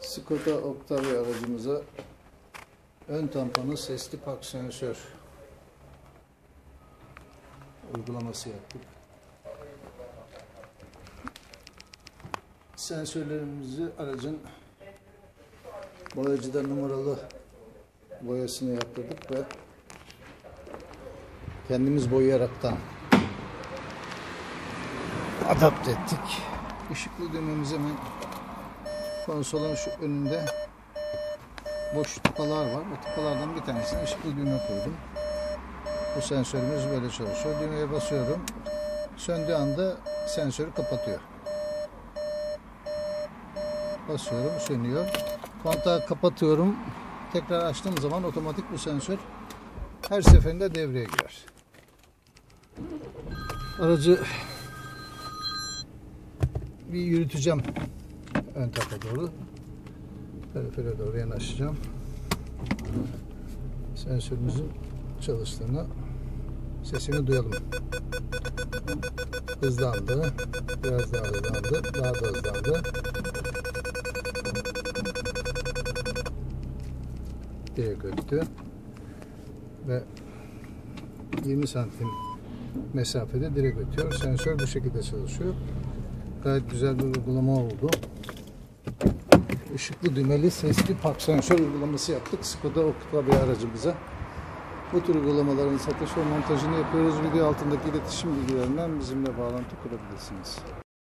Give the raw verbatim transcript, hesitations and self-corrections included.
Skoda Octavia aracımıza ön tamponu sesli park sensör uygulaması yaptık. Sensörlerimizi aracın boyacıda numaralı boyasını yaptırdık ve kendimiz boyayaraktan adapte ettik. Işıklı düğmemiz hemen konsolun şu önünde boş tıpalar var. Bu tıpalardan bir tanesine ışıklı düğme koydum. Bu sensörümüz böyle çalışıyor. Düğmeye basıyorum. Söndüğü anda sensörü kapatıyor. Basıyorum, sönüyor. Kontağı kapatıyorum. Tekrar açtığım zaman otomatik bu sensör her seferinde devreye girer. Aracı bir yürüteceğim ön tarafa doğru. Perifere doğru yanaşacağım. Sensörümüzün çalıştığını, sesini duyalım. Hızlandı. Biraz daha hızlandı. Daha da hızlandı. Direkt öttü. Ve yirmi santim mesafede direkt ötüyor. Sensör bu şekilde çalışıyor. Gayet güzel bir uygulama oldu. Işıklı düğmeli sesli park sensör uygulaması yaptık Skoda Octavia aracımıza. Bu tür uygulamaların satış ve montajını yapıyoruz. Video altındaki iletişim bilgilerinden bizimle bağlantı kurabilirsiniz.